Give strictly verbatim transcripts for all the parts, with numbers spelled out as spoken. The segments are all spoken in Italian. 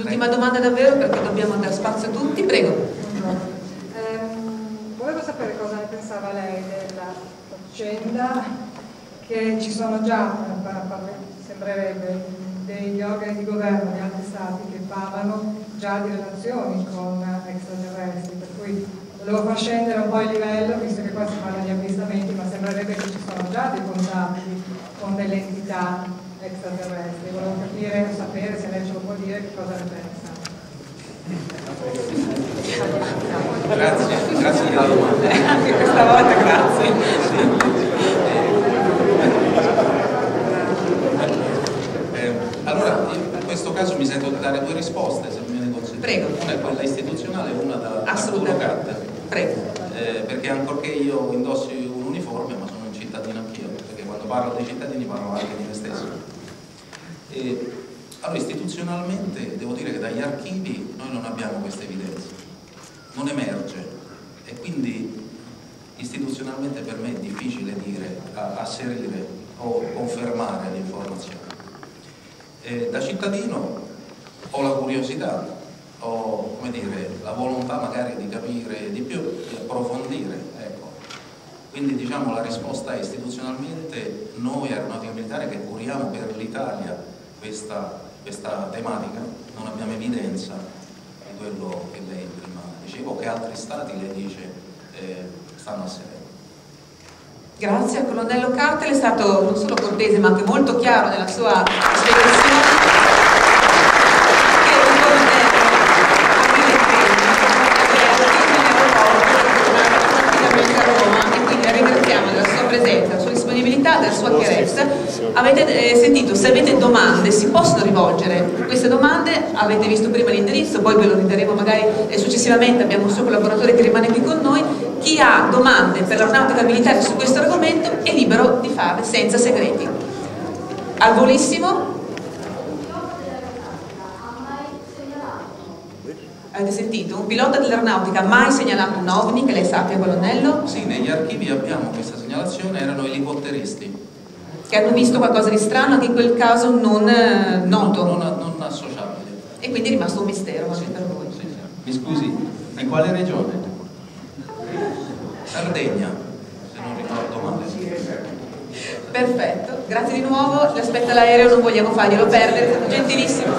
L'ultima domanda davvero, perché dobbiamo dare spazio a tutti, prego. Ehm, volevo sapere cosa ne pensava lei della faccenda che ci sono già, sembrerebbe, degli organi di governo di altri stati che parlano già di relazioni con extraterrestri, per cui volevo far scendere un po' il livello, visto che qua si parla di avvistamenti, ma sembrerebbe che ci sono già dei contatti con delle entità extraterrestri. Volevo capire, sapere se lei ce lo può dire, che cosa ne pensa. Grazie, grazie della domanda. Anche questa volta grazie. Eh, allora, in questo caso mi sento di dare due risposte, se mi viene concesso. Prego. Una è quella istituzionale e una da Assolutamente. Prego. Eh, perché ancorché io indossi un uniforme, ma sono un cittadino anch'io, perché quando parlo dei cittadini parlo anche di me stesso. E, allora, istituzionalmente devo dire che dagli archivi noi non abbiamo questa evidenza, non emerge, e quindi istituzionalmente per me è difficile dire, asserire o confermare l'informazione. E da cittadino ho la curiosità, ho, come dire, la volontà magari di capire di più, di approfondire, ecco. Quindi diciamo la risposta è istituzionalmente noi Aeronautica Militare che curiamo per l'Italia questa, questa tematica non abbiamo evidenza di quello che lei prima diceva o che altri stati, lei dice, eh, stanno a sedere. Grazie al colonnello Cartel, è stato non solo cortese ma anche molto chiaro nella sua spiegazione. Presenza, la sua disponibilità, della sua chiarezza. Avete eh, sentito, se avete domande si possono rivolgere queste domande, avete visto prima l'indirizzo, poi ve lo ridaremo magari eh, successivamente, abbiamo un suo collaboratore che rimane qui con noi. Chi ha domande per l'aeronautica militare su questo argomento è libero di farle senza segreti. Al volissimo. Avete sentito? Un pilota dell'aeronautica ha mai segnalato un ovni, che lei sappia, colonnello? Sì, negli archivi abbiamo questa segnalazione, erano elicotteristi. Che hanno visto qualcosa di strano, anche in quel caso non eh, noto. Non, non, non associabile. E quindi è rimasto un mistero anche per voi. Sì, sì. Mi scusi, in quale regione? Sardegna, se non ricordo male. Perfetto, grazie di nuovo, l'aspetta l'aereo, non vogliamo farglielo perdere, è stato gentilissimo.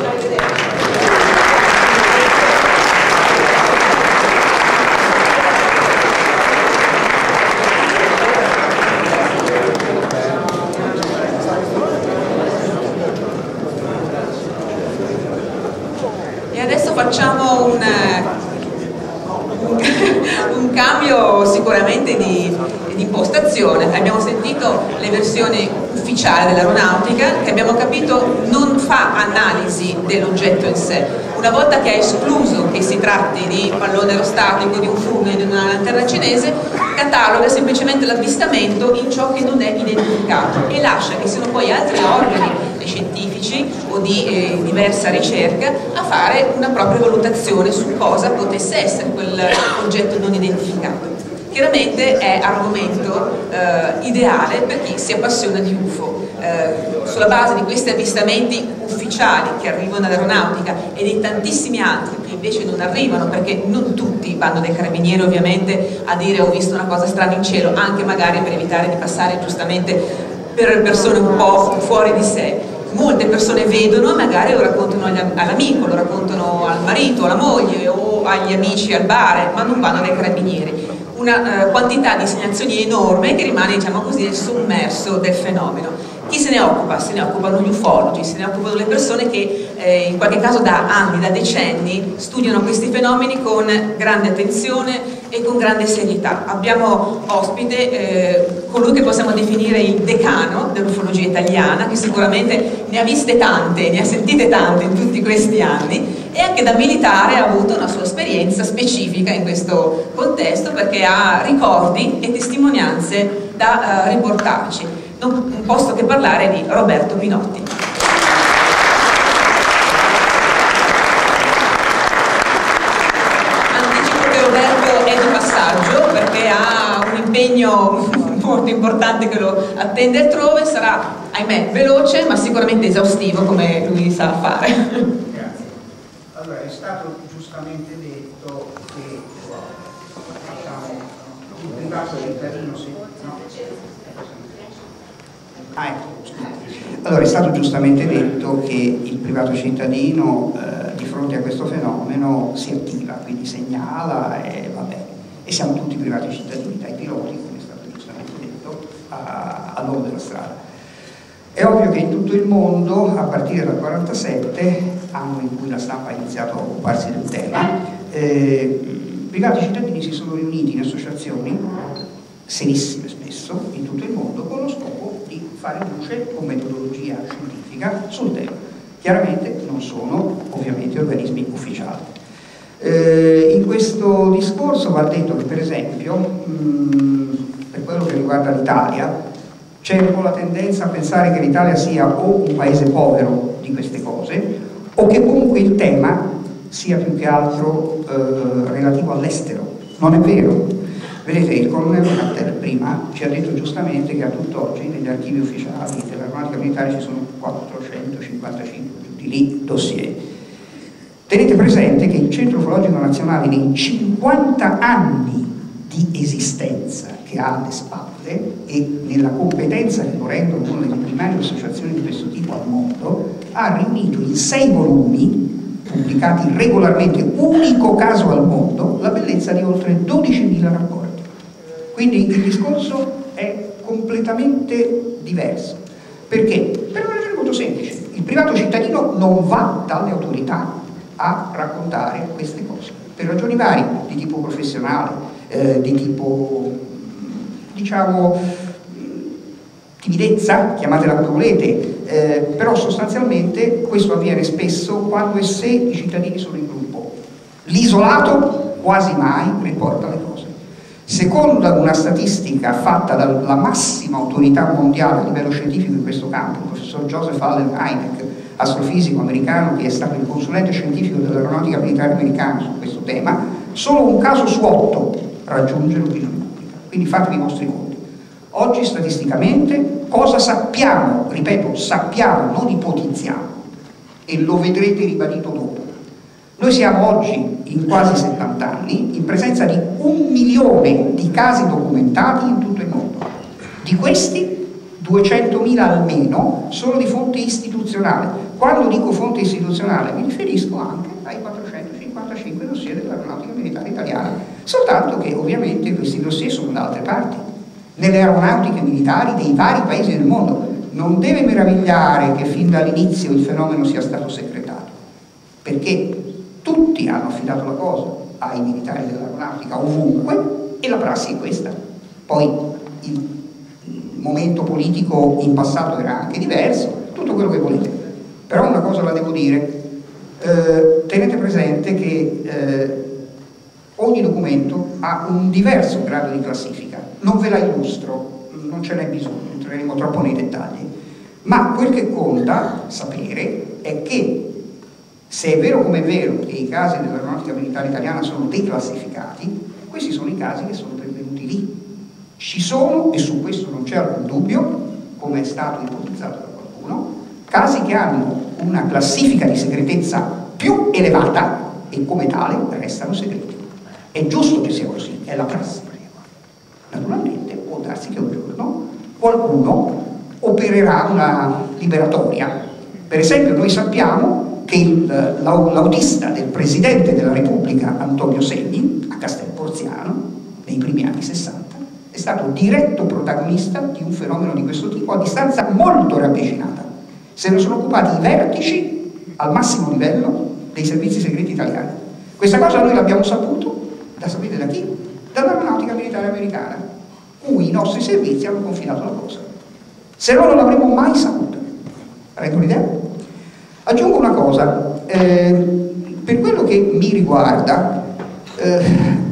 E adesso facciamo un, un, un cambio sicuramente di, di impostazione. Abbiamo sentito le versioni ufficiali dell'aeronautica, che abbiamo capito non fa analisi dell'oggetto in sé. Una volta che ha escluso che si tratti di pallone aerostatico, di un fune, di una lanterna cinese, cataloga semplicemente l'avvistamento in ciò che non è identificato e lascia che siano poi altri organi scientifici o di eh, diversa ricerca a fare una propria valutazione su cosa potesse essere quell'oggetto non identificato. Chiaramente è argomento eh, ideale per chi si appassiona di U F O. Eh, sulla base di questi avvistamenti ufficiali che arrivano all'aeronautica e di tantissimi altri che invece non arrivano, perché non tutti vanno dai carabinieri ovviamente a dire ho visto una cosa strana in cielo, anche magari per evitare di passare giustamente per persone un po' fuori di sé. Molte persone vedono e magari lo raccontano all'amico, lo raccontano al marito, alla moglie o agli amici al bar, ma non vanno dai carabinieri. Una uh, quantità di segnalazioni enorme che rimane, diciamo così, nel sommerso del fenomeno. Chi se ne occupa? Se ne occupano gli ufologi, se ne occupano le persone che eh, in qualche caso da anni, da decenni studiano questi fenomeni con grande attenzione e con grande serietà. Abbiamo ospite eh, colui che possiamo definire il decano dell'ufologia italiana, che sicuramente ne ha viste tante, ne ha sentite tante in tutti questi anni, e anche da militare ha avuto una sua esperienza specifica in questo contesto, perché ha ricordi e testimonianze da uh, riportarci. Non posso che parlare di Roberto Pinotti. Anticipo che Roberto è di passaggio perché ha un impegno molto importante che lo attende altrove, sarà ahimè veloce ma sicuramente esaustivo come lui sa fare. Grazie. Allora, è stato giustamente detto che diciamo, il privato cittadino si... No? Ah, ecco, allora, è stato giustamente detto che il privato cittadino eh, di fronte a questo fenomeno si attiva, quindi segnala e va bene. E siamo tutti privati cittadini, dai piloti, come è stato giustamente detto, all'uomo della strada. È ovvio che in tutto il mondo, a partire dal quarantasette, anno in cui la stampa ha iniziato a occuparsi del tema, eh, privati cittadini si sono riuniti in associazioni, serissime spesso, in tutto il mondo, con lo scopo di fare luce con metodologia scientifica sul tema. Chiaramente non sono ovviamente organismi ufficiali. Eh, in questo discorso va detto che, per esempio, mh, per quello che riguarda l'Italia, c'è un po' la tendenza a pensare che l'Italia sia o un paese povero di queste cose, o che comunque il tema sia più che altro eh, relativo all'estero. Non è vero. Vedete, il colonnello Cattell prima ci ha detto giustamente che a tutt'oggi negli archivi ufficiali dell'Aeronautica Militare ci sono quattrocentocinquantacinque più di lì dossier. Tenete presente che il Centro Ufologico Nazionale nei cinquanta anni di esistenza che ha alle spalle e nella competenza che lo rendono una delle primarie associazioni di questo tipo al mondo, ha riunito in sei volumi, pubblicati regolarmente, unico caso al mondo, la bellezza di oltre dodicimila rapporti. Quindi il discorso è completamente diverso. Perché? Per una ragione molto semplice. Il privato cittadino non va dalle autorità a raccontare queste cose, per ragioni varie, di tipo professionale, eh, di tipo, diciamo, timidezza, chiamatela come volete, eh, però sostanzialmente questo avviene spesso quando e se i cittadini sono in gruppo. L'isolato quasi mai riporta le cose. Secondo una statistica fatta dalla massima autorità mondiale a livello scientifico in questo campo, il professor Joseph Allen Hynek, astrofisico americano che è stato il consulente scientifico dell'Aeronautica Militare Americana su questo tema, solo un caso su otto raggiunge l'opinione pubblica. Quindi fatevi i vostri conti. Oggi statisticamente cosa sappiamo? Ripeto, sappiamo, non ipotizziamo, e lo vedrete ribadito dopo. Noi siamo oggi, in quasi settanta anni, in presenza di un milione di casi documentati in tutto il mondo. Di questi duecentomila almeno sono di fonte istituzionale. Quando dico fonte istituzionale mi riferisco anche ai quattrocentocinquantacinque dossier dell'Aeronautica Militare Italiana, soltanto che ovviamente questi dossier sono da altre parti, nelle aeronautiche militari dei vari paesi del mondo. Non deve meravigliare che fin dall'inizio il fenomeno sia stato segretato, perché tutti hanno affidato la cosa ai militari dell'aeronautica ovunque e la prassi è questa. Poi il momento politico in passato era anche diverso, tutto quello che volete, però una cosa la devo dire, eh, tenete presente che eh, ogni documento ha un diverso grado di classifica. Non ve la illustro, non ce n'è bisogno, entreremo troppo nei dettagli, ma quel che conta sapere è che se è vero come è vero che i casi dell'Aeronautica Militare Italiana sono declassificati, questi sono i casi che sono pervenuti lì. Ci sono, e su questo non c'è alcun dubbio, come è stato ipotizzato da qualcuno, casi che hanno una classifica di segretezza più elevata e come tale restano segreti. È giusto che sia così, è la prassi. Naturalmente può darsi che un giorno qualcuno opererà una liberatoria. Per esempio noi sappiamo che l'autista del Presidente della Repubblica Antonio Segni a Castel Porziano nei primi anni sessanta è stato diretto protagonista di un fenomeno di questo tipo a distanza molto ravvicinata. Se ne sono occupati i vertici al massimo livello dei servizi segreti italiani. Questa cosa noi l'abbiamo saputo, da sapete da chi? Dall'Aeronautica Militare Americana, cui i nostri servizi hanno confidato la cosa. Se no non l'avremmo mai saputo. Avete un'idea? Aggiungo una cosa, eh, per quello che mi riguarda, eh,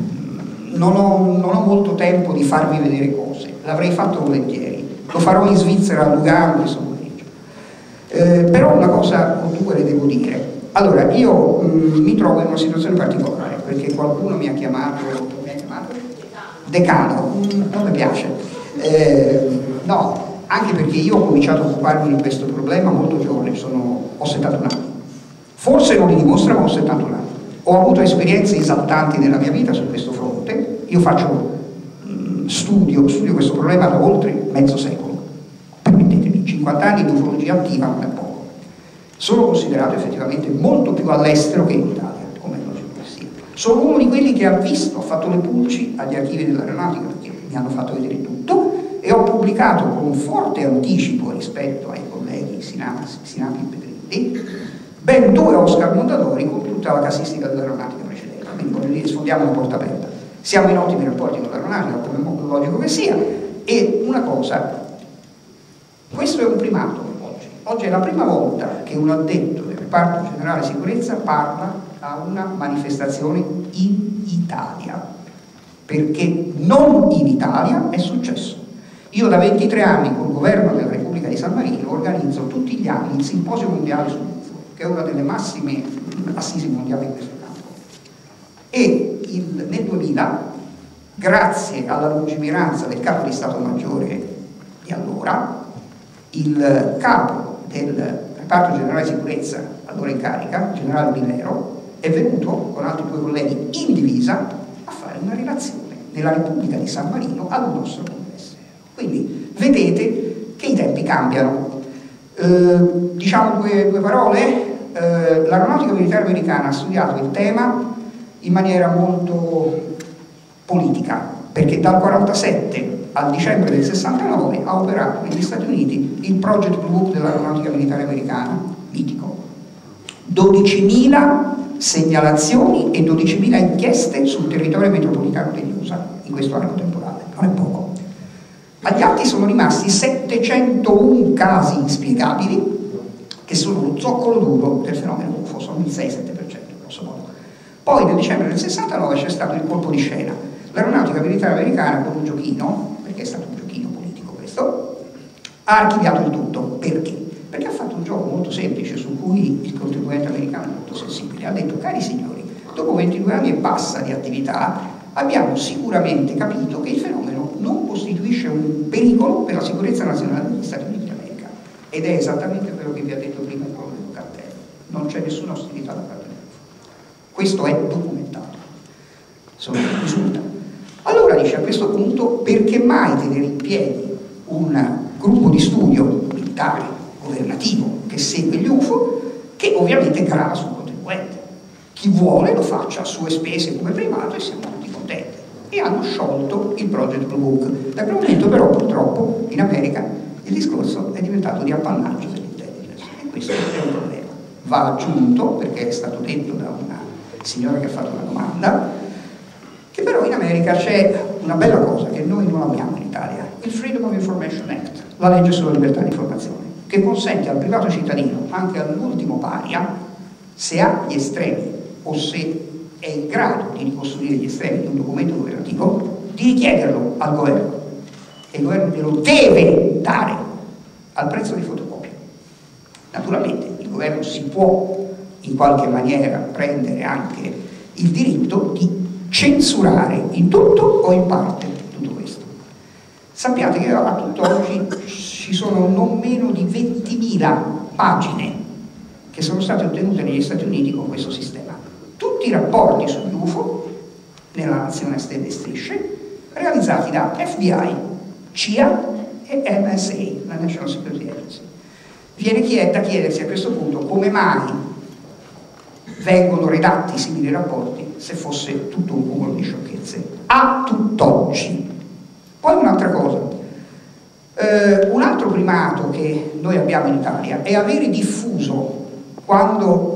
non, ho, non ho molto tempo di farvi vedere cose, l'avrei fatto volentieri, lo farò in Svizzera a Lugano questo pomeriggio. Eh, però una cosa o due le devo dire. Allora, io mh, mi trovo in una situazione particolare, perché qualcuno mi ha chiamato, mi ha chiamato? Decano, mm, non mi piace. Eh, no, anche perché io ho cominciato a occuparmi di questo problema molto giovane, sono, ho settantuno anni. Forse non li dimostra, ma ho settantun anni. Ho avuto esperienze esaltanti nella mia vita su questo fronte. Io faccio mh, studio, studio questo problema da oltre mezzo secolo. Permettetemi, cinquanta anni di ufologia attiva non è poco. Sono considerato effettivamente molto più all'estero che in Italia, come è logico che sia. Sono uno di quelli che ha visto, ha fatto le pulci agli archivi dell'aeronautica, perché mi hanno fatto vedere tutto, e ho pubblicato con un forte anticipo rispetto ai colleghi Sinapi e Pedrilli ben due Oscar Mondadori con tutta la casistica dell'aeronautica precedente. Quindi voglio dire, sfondiamo una porta aperta. Siamo in ottimi rapporti con l'aeronautica, come è logico che sia. E una cosa, questo è un primato oggi. Oggi è la prima volta che un addetto del reparto generale sicurezza parla a una manifestazione in Italia, perché non in Italia è successo. Io da ventitré anni col governo della Repubblica di San Marino organizzo tutti gli anni il simposio mondiale sul che è una delle massime assisi mondiali in questo campo. E il, nel duemila, grazie alla lungimiranza del capo di Stato Maggiore di allora, il capo del reparto generale sicurezza, allora in carica, generale Minero, è venuto con altri due colleghi in divisa a fare una relazione nella Repubblica di San Marino al nostro congresso. Quindi vedete che i tempi cambiano. Eh, diciamo due, due parole. Eh, l'aeronautica militare americana ha studiato il tema in maniera molto politica, perché dal quarantasette al dicembre del sessantanove ha operato negli Stati Uniti il Project Blue Book dell'aeronautica militare americana, mitico. dodicimila segnalazioni e dodicimila inchieste sul territorio metropolitano degli U S A in questo arco temporale, non è poco. Agli atti sono rimasti settecentouno casi inspiegabili, che sono lo zoccolo duro del fenomeno U F O, sono il sei sette per cento grosso modo. Poi nel dicembre del sessantanove c'è stato il colpo di scena. L'aeronautica militare americana, con un giochino, perché è stato un giochino politico questo, ha archiviato il tutto. Perché? Perché ha fatto un gioco molto semplice su cui il contribuente americano è molto sensibile. Ha detto: cari signori, dopo ventidue anni e passa di attività abbiamo sicuramente capito che il fenomeno non costituisce un pericolo per la sicurezza nazionale degli Stati Uniti d'America. Ed è esattamente quello che vi ha detto prima il colonnello Cartello. Non c'è nessuna ostilità da parte del U F O. Questo è documentato. Sono risulta. Allora dice, a questo punto, perché mai tenere in piedi un gruppo di studio militare, governativo, che segue gli U F O, che ovviamente grava sul contribuente. Chi vuole lo faccia a sue spese come privato e siamo tutti contenti. E hanno sciolto il Project Blue Book. Da quel momento però purtroppo in America il discorso è diventato di appannaggio dell'intelligence e questo è un problema. Va aggiunto, perché è stato detto da una signora che ha fatto una domanda, che però in America c'è una bella cosa che noi non abbiamo in Italia, il Freedom of Information Act, la legge sulla libertà di informazione, che consente al privato cittadino, anche all'ultimo paria, se ha gli estremi o se è in grado di ricostruire gli estremi di un documento governativo, di richiederlo al governo. E il governo glielo deve dare al prezzo di fotocopia. Naturalmente il governo si può in qualche maniera prendere anche il diritto di censurare in tutto o in parte tutto questo. Sappiate che a tutt'oggi ci sono non meno di ventimila pagine che sono state ottenute negli Stati Uniti con questo sistema. Tutti i rapporti sugli U F O nella nazione a stelle e strisce realizzati da F B I, C I A e N S A, la National Security Agency. Viene da chiedersi a questo punto come mai vengono redatti simili rapporti se fosse tutto un cumulo di sciocchezze a tutt'oggi. Poi un'altra cosa, eh, un altro primato che noi abbiamo in Italia è avere diffuso, quando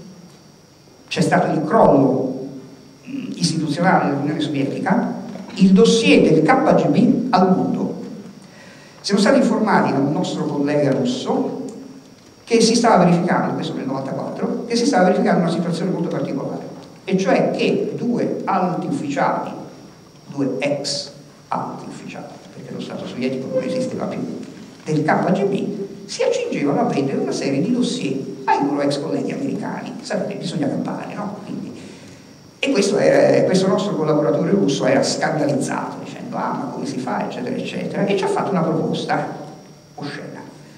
c'è stato il crollo istituzionale dell'Unione Sovietica, il dossier del K G B al mondo. Siamo stati informati da un nostro collega russo che si stava verificando, questo nel novantaquattro, che si stava verificando una situazione molto particolare, e cioè che due alti ufficiali, due ex alti ufficiali, perché lo Stato sovietico non esisteva più, del K G B si accingevano a vendere una serie di dossier ai loro ex colleghi americani. Sapete, bisogna campare, no? Quindi, e questo, era, questo nostro collaboratore russo era scandalizzato, dicendo: ah, ma come si fa, eccetera, eccetera, e ci ha fatto una proposta oscena.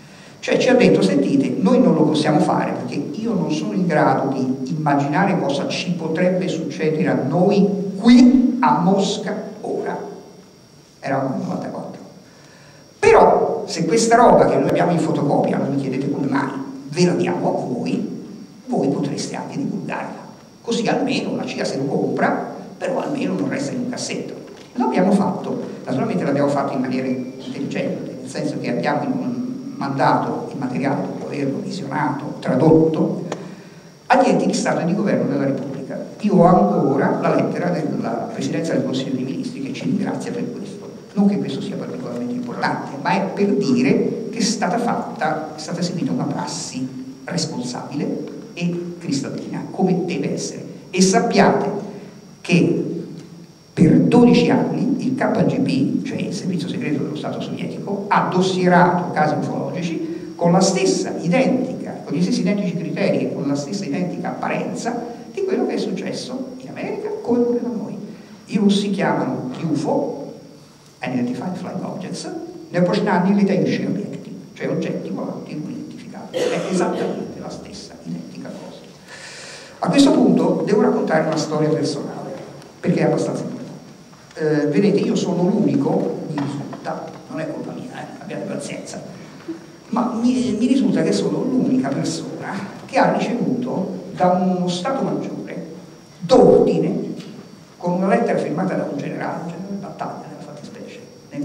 Cioè ci ha detto, sentite, noi non lo possiamo fare perché io non sono in grado di immaginare cosa ci potrebbe succedere a noi qui a Mosca ora. Eravamo nel novantaquattro. Però se questa roba che noi abbiamo in fotocopia, non mi chiedete come mai, ve la diamo a voi, voi potreste anche divulgarla. Così almeno la C I A se lo compra, però almeno non resta in un cassetto. L'abbiamo fatto, naturalmente l'abbiamo fatto in maniera intelligente, nel senso che abbiamo mandato il materiale, dopo averlo visionato, tradotto, agli enti di Stato e di Governo della Repubblica. Io ho ancora la lettera della Presidenza del Consiglio dei Ministri che ci ringrazia per questo. Non che questo sia particolarmente importante, ma è per dire che è stata fatta, è stata seguita una prassi responsabile e cristallina, come deve essere. E sappiate che per dodici anni il K G B, cioè il servizio segreto dello Stato sovietico, ha dossierato casi ufologici con la stessa identica, con gli stessi identici criteri e con la stessa identica apparenza di quello che è successo in America come pure da noi. I russi chiamano U F O, Unidentified Flying Objects, ne appositano l'identici obiettivi, cioè oggetti volanti non identificati. È esattamente la stessa identica cosa. A questo punto devo raccontare una storia personale, perché è abbastanza importante. Eh, vedete, io sono l'unico, mi risulta, non è colpa mia, eh, abbiate pazienza, ma mi, mi risulta che sono l'unica persona che ha ricevuto da uno Stato Maggiore d'ordine, con una lettera firmata da un generale, un generale battaglia nella fattispecie, nel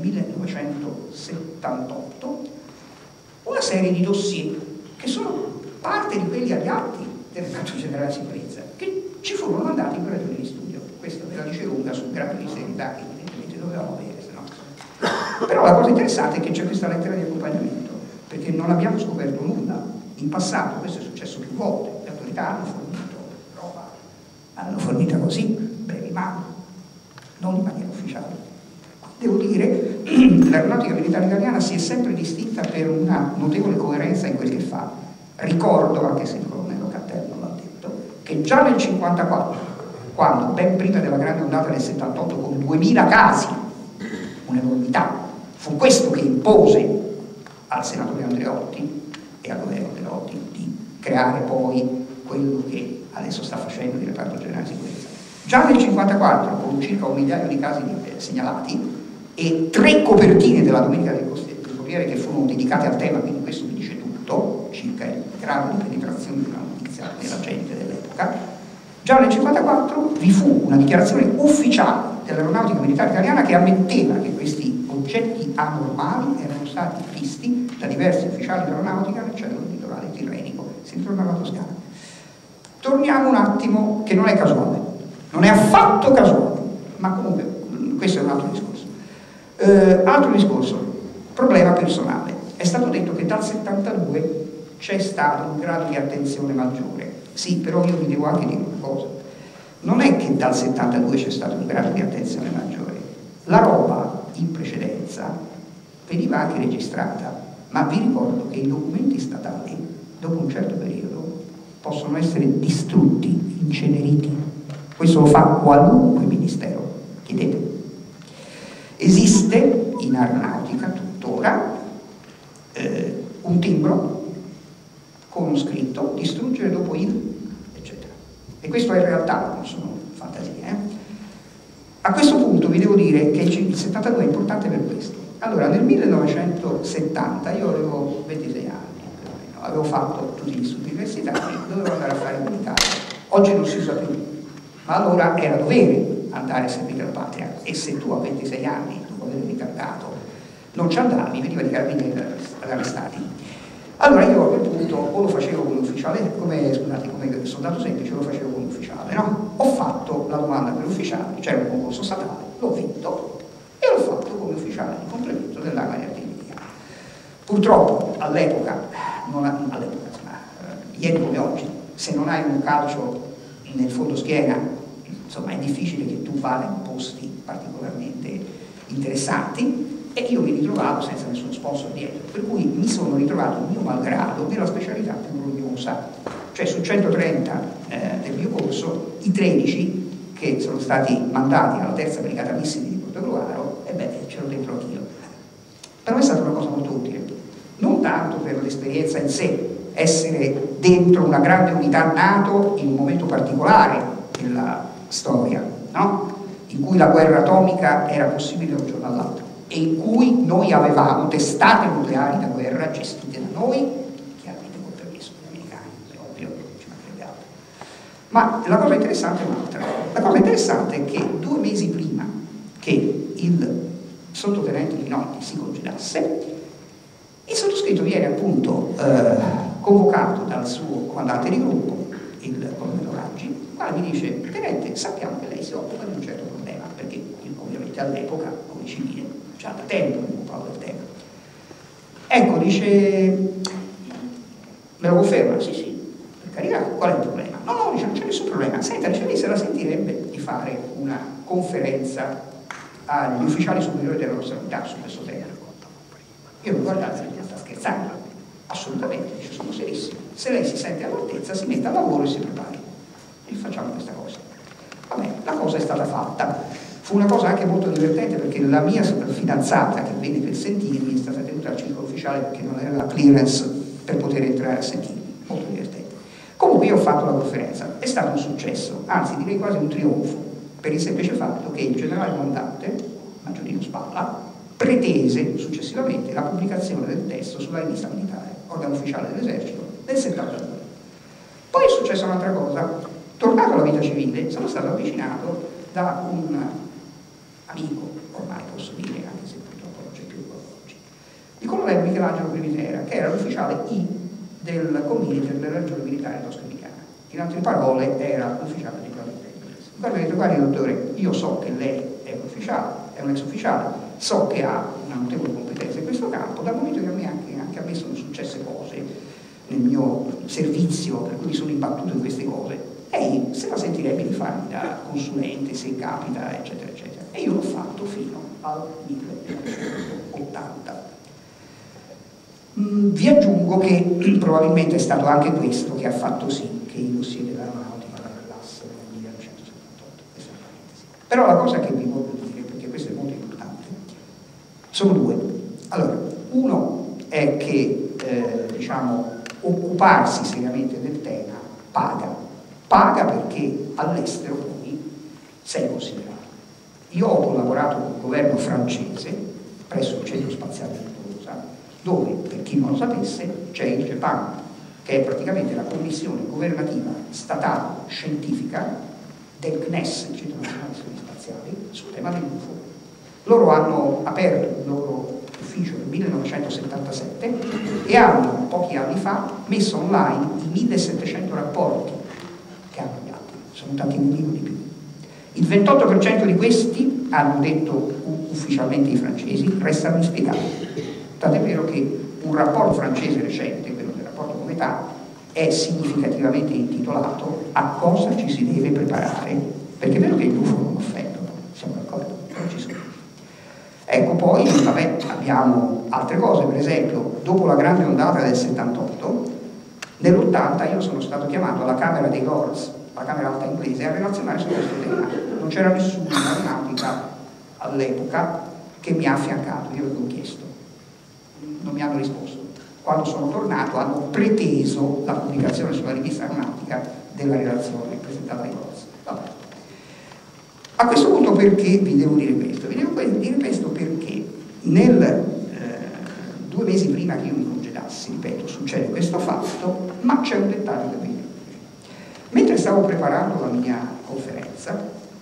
millenovecentosettantotto, una serie di dossier che sono parte di quelli agli atti del Reparto Generale di Sicurezza, che ci furono mandati per ragioni di studio. Questo ve la dice lunga sul grado di serietà che evidentemente dovevamo avere, se no. Però la cosa interessante è che c'è questa lettera di accompagnamento, perché non abbiamo scoperto nulla. In passato questo è successo più volte, le autorità hanno fornito roba, hanno fornita così, brevi mano, non in maniera ufficiale. Devo dire che l'aeronautica militare italiana si è sempre distinta per una notevole coerenza in quel che fa. Ricordo, anche se il colonnello Cattello l'ha detto, che già nel cinquantaquattro, quando ben prima della grande ondata del settantotto con duemila casi, un'enormità, fu questo che impose al senatore Andreotti e al governo Andreotti di creare poi quello che adesso sta facendo il Reparto Generale di Sicurezza. Già nel cinquantaquattro, con circa un migliaio di casi eh, segnalati e tre copertine della Domenica del Corriere che furono dedicate al tema, quindi questo vi dice tutto, circa il grado di penetrazione di una notizia della gente dell'epoca. Già nel cinquantaquattro vi fu una dichiarazione ufficiale dell'aeronautica militare italiana che ammetteva che questi oggetti anormali erano stati visti da diversi ufficiali dell'aeronautica nel cielo litorale tirrenico, si ritorna alla Toscana. Torniamo un attimo, che non è casuale, non è affatto casuale, ma comunque questo è un altro discorso. Eh, altro discorso, problema personale. È stato detto che dal settantadue c'è stato un grado di attenzione maggiore. Sì, però io vi devo anche dire una cosa. Non è che dal settantadue c'è stato un grado di attenzione maggiore. La roba in precedenza veniva anche registrata, ma vi ricordo che i documenti statali, dopo un certo periodo, possono essere distrutti, inceneriti. Questo lo fa qualunque ministero. Chiedete. Esiste in aeronautica tuttora eh, un timbro con uno scritto distruggere dopo il eccetera, e questo è in realtà, non sono fantasie. eh? A questo punto vi devo dire che il settantadue è importante per questo. Allora, nel millenovecentosettanta io avevo ventisei anni, più o meno, avevo fatto tutti gli studi universitari, dovevo andare a fare il militare. Oggi non si usa più, ma allora era dovere andare a servire la patria, e se tu a ventisei anni, dopo aver ritardato, non ci andavi, veniva di carabinieri ad arrestati. Allora io a quel punto o lo facevo come ufficiale, come, scusate, come soldato semplice, o lo facevo come ufficiale, no? Ho fatto la domanda per ufficiale, c'era un concorso statale, l'ho vinto e l'ho fatto come ufficiale di complemento dell'arma di artiglieria. Purtroppo all'epoca, non all'epoca, insomma, ieri come oggi, se non hai un calcio nel fondoschiena, insomma è difficile che tu vada in posti particolarmente interessanti. E io mi ritrovavo senza nessuno sponsor dietro, per cui mi sono ritrovato, mio malgrado, nella specialità più gloriosa. Cioè su centotrenta eh, del mio corso, i tredici che sono stati mandati alla terza brigata missili di Portogruaro, e beh, c'ero dentro anch'io. Però è stata una cosa molto utile, non tanto per l'esperienza in sé, essere dentro una grande unità NATO in un momento particolare della storia, no? In cui la guerra atomica era possibile da un giorno all'altro e in cui noi avevamo testate nucleari da guerra gestite da noi, chiaramente con permesso degli americani, è ovvio, ci mancherebbe altro. Ma la cosa interessante è un'altra. La cosa interessante è che due mesi prima che il sottotenente Pinotti si congedasse, il sottoscritto viene appunto eh, convocato dal suo comandante di gruppo, il colonnello Raggi, il quale mi dice: tenente, sappiamo che lei si occupa di un certo problema, perché io ovviamente all'epoca, come civile, già da tempo mi occupavo del tema. Ecco, dice, me lo conferma? Sì, sì, per carità, qual è il problema? No, no, dice, non c'è nessun problema. Senta, dice, lei se la sentirebbe di fare una conferenza agli ufficiali superiori della nostra unità su questo tema. Io mi guardavo e sta scherzando. Assolutamente, dice, sono serissimo. Se lei si sente all'altezza, si metta al lavoro e si prepari. E facciamo questa cosa. Vabbè, la cosa è stata fatta. Fu una cosa anche molto divertente perché la mia fidanzata che venne per sentirmi è stata tenuta al circolo ufficiale perché non aveva la clearance per poter entrare a sentirmi. Molto divertente. Comunque io ho fatto la conferenza. È stato un successo, anzi direi quasi un trionfo, per il semplice fatto che il generale comandante, Maggiorino Spalla, pretese successivamente la pubblicazione del testo sulla rivista militare, organo ufficiale dell'esercito, nel settantadue. Poi è successa un'altra cosa. Tornato alla vita civile, sono stato avvicinato da un amico, ormai posso dire, anche se purtroppo non c'è più oggi, il colonnello Michelangelo Primitera, che era l'ufficiale I del Comitato della Regione Militare Tosco-Emiliana. In altre parole, era l'ufficiale di Claudio Inglese. Guarda, mi ha detto: guardi dottore, io so che lei è un ufficiale, è un ex ufficiale, so che ha una notevole competenza in questo campo, dal momento che a me anche, anche a me sono successe cose nel mio servizio, per cui mi sono imbattuto in queste cose, lei se la sentirebbe di farmi da consulente se capita, eccetera, eccetera. E io l'ho fatto fino al millenovecentottanta. Mm, vi aggiungo che probabilmente è stato anche questo che ha fatto sì che i dossier dell'aeronautica arrivassero nel millenovecentosettantotto. Però la cosa che vi voglio dire, perché questo è molto importante, sono due. Allora, uno è che eh, diciamo, occuparsi seriamente del tema paga. Paga perché all'estero poi sei considerato. Io ho collaborato con il governo francese presso il centro spaziale di Tolosa, dove, per chi non lo sapesse, c'è il GEPAN, che è praticamente la commissione governativa statale scientifica del C N E S, il Centro Nazionale di Studi Spaziali, sul tema dell'U F O. Loro hanno aperto il loro ufficio nel millenovecentosettantasette e hanno, pochi anni fa, messo online i millesettecento rapporti che hanno gli altri, sono tanti milioni di più. Il ventotto per cento di questi, hanno detto ufficialmente i francesi, restano inspiegati. Tant'è vero che un rapporto francese recente, quello del rapporto Cometà, è significativamente intitolato A cosa ci si deve preparare, perché è vero che il U F O non offendono, siamo d'accordo, non ci sono. Ecco, poi vabbè, abbiamo altre cose, per esempio, dopo la grande ondata del settantotto, nell'ottanta io sono stato chiamato alla Camera dei Lords, la Camera Alta inglese, a relazionare su questo tema. Non c'era nessuno in aeronautica all'epoca che mi ha affiancato, io avevo chiesto, non mi hanno risposto. Quando sono tornato hanno preteso la pubblicazione sulla rivista aeronautica della relazione presentata ai Lords. Vabbè. A questo punto perché vi devo dire questo? Vi devo dire questo perché nel eh, due mesi prima che io mi congedassi, ripeto, succede questo fatto, ma c'è un dettaglio da vedere. Mentre stavo preparando la mia conferenza,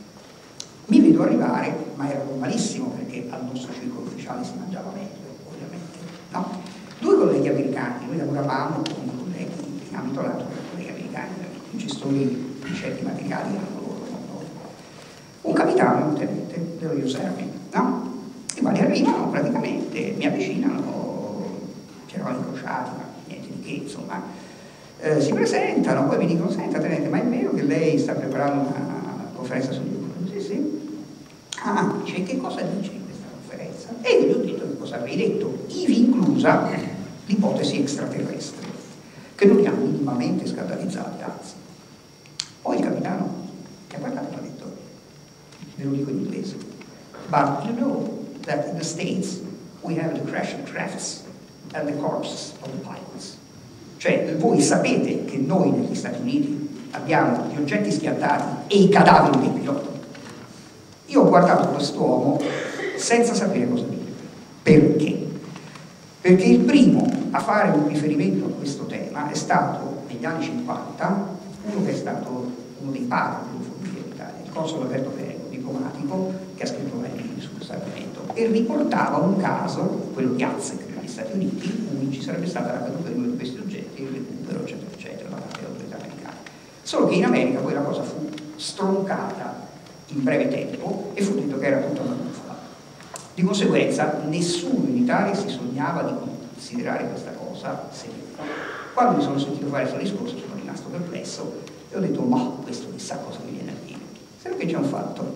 mi vedo arrivare, ma era normalissimo perché al nostro circolo ufficiale si mangiava meglio, ovviamente, no? Due colleghi americani, noi lavoravamo con i colleghi in ambito NATO, con i colleghi americani, i gestori di certi materiali erano loro, non noi. Un capitano e un tenente dello U S Army, no? I quali arrivano praticamente, mi avvicinano, ci eravamo incrociati, ma niente di che, insomma. Eh, si presentano, poi mi dicono: senta tenente, ma è vero che lei sta preparando una conferenza sugli U F O? Sì, sì. Ah, dice, che cosa dice in questa conferenza? E io gli ho detto che cosa avrei detto, ivi inclusa l'ipotesi extraterrestre, che non li ha minimamente scandalizzati, anzi. Poi il capitano mi ha guardato e mi ha detto, ve lo dico in inglese, but you know that in the States we have the crash crafts, and the corpses of the pilots. Cioè, voi sapete che noi negli Stati Uniti abbiamo gli oggetti schiantati e i cadaveri dei piloti. Io ho guardato quest'uomo senza sapere cosa dire. Perché? Perché il primo a fare un riferimento a questo tema è stato, negli anni cinquanta, uno che è stato uno dei padri dell'ufologia in Italia, il console Alberto Perego, diplomatico, che ha scritto vari libri su questo argomento, e riportava un caso, quello di Azek negli Stati Uniti, in cui ci sarebbe stata la caduta di uno di questi oggetti, il recupero, eccetera, eccetera, da parte delle autorità americane. Solo che in America poi la cosa fu stroncata in breve tempo e fu detto che era tutta una bufala. Di conseguenza nessuno in Italia si sognava di considerare questa cosa seria. Quando mi sono sentito fare questo discorso sono rimasto perplesso e ho detto ma questo chissà cosa mi viene a dire. Solo che c'è un fatto.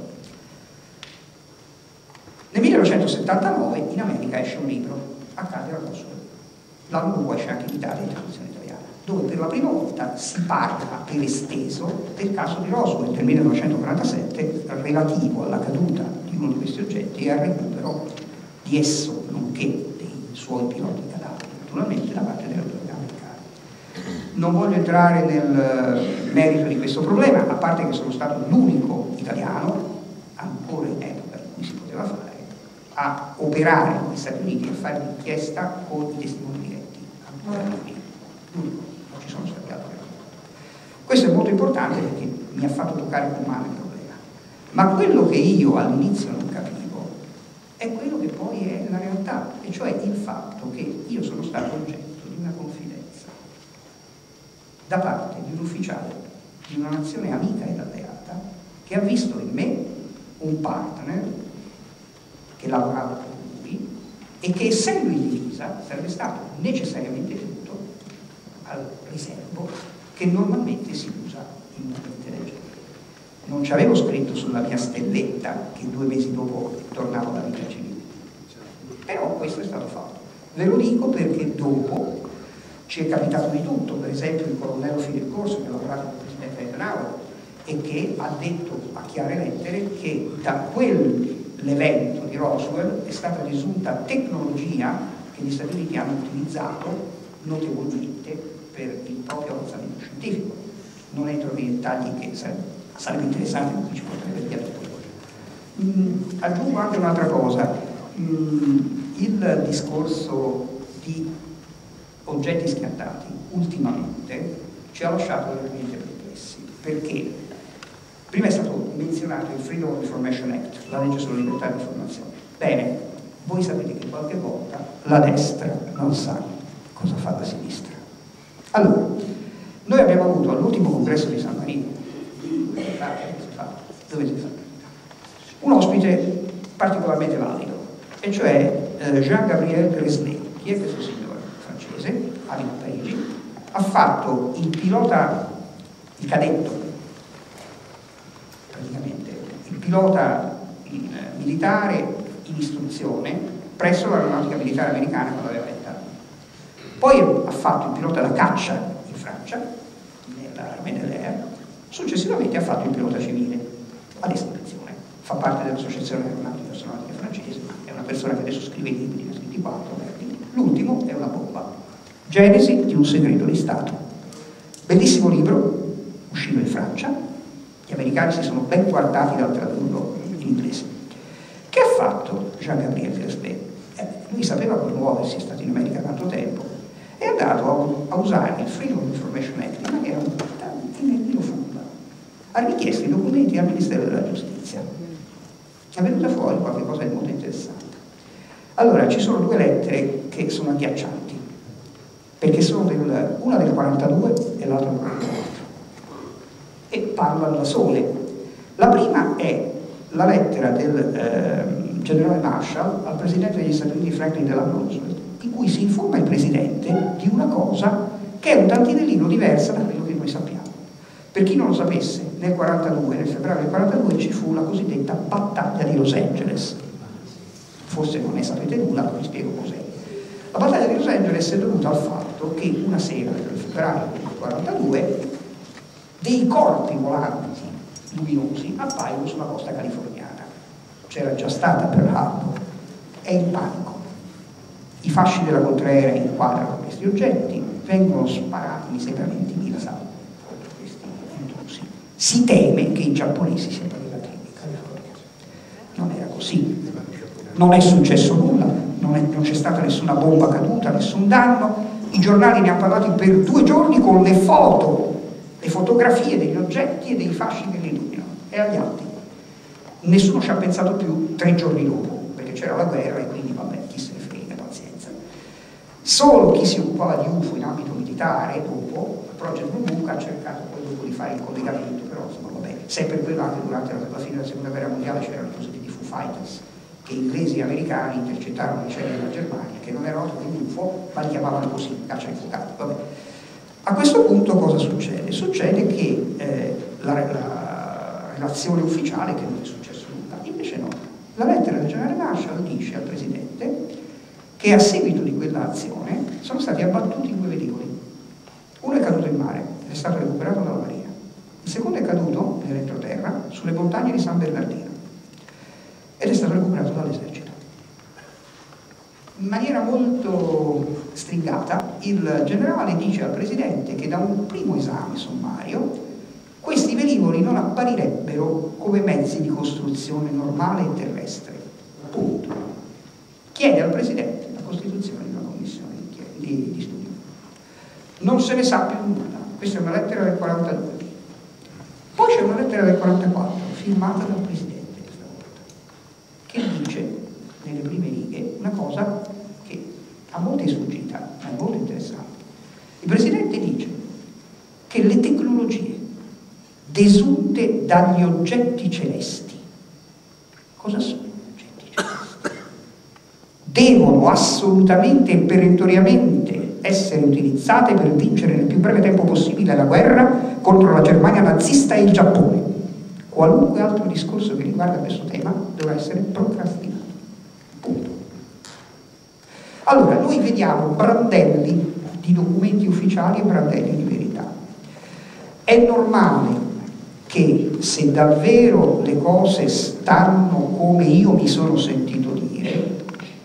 Nel millenovecentosettantanove in America esce un libro, accade a Roswell. L'anno dopo esce anche in Italia, in traduzione italiana, dove per la prima volta si parla per esteso del caso di Roswell del millenovecentoquarantasette relativo alla caduta di uno di questi oggetti e al recupero di esso, nonché dei suoi piloti cadaveri, naturalmente da parte delle autorità americane. Non voglio entrare nel merito di questo problema, a parte che sono stato l'unico italiano, ancora in epoca in cui si poteva fare, a operare negli Stati Uniti e a fare l'inchiesta con i testimoni diretti. L'unico, non ci sono stati altri. Questo è molto importante perché mi ha fatto toccare con mano il problema. Ma quello che io all'inizio non capivo è quello che poi è la realtà, e cioè il fatto che io sono stato oggetto di una confidenza da parte di un ufficiale di una nazione amica ed alleata che ha visto in me un partner che lavorava con lui e che, essendo in divisa, sarebbe stato necessariamente tenuto al riservo che normalmente si usa in un ambiente del genere. Non ci avevo scritto sulla mia stelletta che due mesi dopo tornavo alla vita civile, però questo è stato fatto. Ve lo dico perché dopo ci è capitato di tutto. Per esempio il colonnello Philip Corso, che ha lavorato con il presidente Eisenhower e che ha detto a chiare lettere che da quell'evento di Roswell è stata risulta tecnologia che gli Stati Uniti hanno utilizzato notevolmente per il proprio avanzamento scientifico. Non entro nei dettagli che sarebbe, sarebbe interessante, ma qui ci potrebbe dire poi. Mm, aggiungo anche un'altra cosa. Mm, il discorso di oggetti schiantati ultimamente ci ha lasciato veramente perplessi, perché prima è stato menzionato il Freedom of Information Act, la legge sulla libertà di informazione. Bene, voi sapete che qualche volta la destra non sa cosa fa la sinistra. Allora, noi abbiamo avuto all'ultimo congresso di San Marino, dove si fa, un ospite particolarmente valido, e cioè eh, Jean-Gabriel Gresley. Chi è questo signore francese? Abita a Parigi, ha fatto il pilota, il cadetto, praticamente, il pilota in, eh, militare in istruzione presso l'aeronautica militare americana quando aveva venti anni. Poi ha fatto il pilota da caccia in Francia, nell'Armée de l'Air, successivamente ha fatto il pilota civile all'iscrizione. Fa parte dell'Associazione Aeronautica Astronautica Francese, ma è una persona che adesso scrive i libri, ne ha scritti quattro. L'ultimo è una bomba, Genesi di un segreto di Stato. Bellissimo libro, uscito in Francia, gli americani si sono ben guardati dal tradurlo in inglese. Che ha fatto Jean-Gabriel Gresley? Eh, lui sapeva come muoversi, è stato in America tanto tempo, è andato a, a usare il Freedom of Information Act in maniera un tantino furba. Ha richiesto i documenti al Ministero della Giustizia. È venuta fuori qualche cosa di molto interessante. Allora, ci sono due lettere che sono agghiaccianti, perché sono del, una del quarantadue e l'altra del quarantaquattro, e parlano da sole. La prima è la lettera del eh, generale Marshall al presidente degli Stati Uniti Franklin Delano Roosevelt, in cui si informa il presidente di una cosa che è un tantinellino diversa da quello che noi sappiamo. Per chi non lo sapesse, nel quarantadue, nel febbraio del quarantadue, ci fu la cosiddetta battaglia di Los Angeles. Forse non ne sapete nulla, ma vi spiego cos'è. La battaglia di Los Angeles è dovuta al fatto che una sera del febbraio del quarantadue dei corpi volanti luminosi appaiono sulla costa californiana. C'era già stata Pearl Harbor, è il panico. i fasci della contraerea inquadrano questi oggetti, vengono sparati, mi sembra ventimila salve questi intrusi. Si teme che i giapponesi siano arrivati in California. Non era così, non è successo nulla, non, è, non c'è stata nessuna bomba caduta, nessun danno. I giornali ne hanno parlato per due giorni con le foto, le fotografie degli oggetti e dei fasci che li illuminano, e agli altri. Nessuno ci ha pensato più tre giorni dopo, perché c'era la guerra e quindi vabbè, chi se ne frega, pazienza. Solo chi si occupava di U F O in ambito militare, dopo, il Project Blue Book, ha cercato poi dopo di fare il collegamento, però insomma vabbè, se per quello anche durante la, la fine della seconda guerra mondiale c'erano i cosiddetti Foo Fighters, che inglesi e americani intercettarono i cieli della Germania, che non erano degli U F O, ma li chiamavano così, caccia ai fuocati, vabbè. A questo punto cosa succede? Succede che eh, la, la relazione ufficiale, che non è successo nulla, invece no. La lettera del generale Marshall dice al presidente che a seguito di quella azione sono stati abbattuti due velivoli. Uno è caduto in mare, è stato recuperato dalla Marina. Il secondo è caduto nell'entroterra sulle montagne di San Bernardino ed è stato recuperato dall'esercito. In maniera molto stringata, il generale dice al presidente che da un primo esame sommario questi velivoli non apparirebbero come mezzi di costruzione normale e terrestre. Punto. Chiede al presidente la costituzione di una commissione di, di, di studio. Non se ne sa più nulla. Questa è una lettera del quarantadue. Poi c'è una lettera del quarantaquattro firmata dal presidente questa volta, che dice nelle prime righe una cosa che a molti è sfuggita, ma è molto interessante. Il presidente dice che le tecnologie desunte dagli oggetti celesti, cosa sono gli oggetti celesti? Devono assolutamente e perentoriamente essere utilizzate per vincere nel più breve tempo possibile la guerra contro la Germania nazista e il Giappone. Qualunque altro discorso che riguarda questo tema dovrà essere procrastinato. Punto. Allora, noi vediamo brandelli di documenti ufficiali e brandelli di verità. È normale che se davvero le cose stanno come io mi sono sentito dire,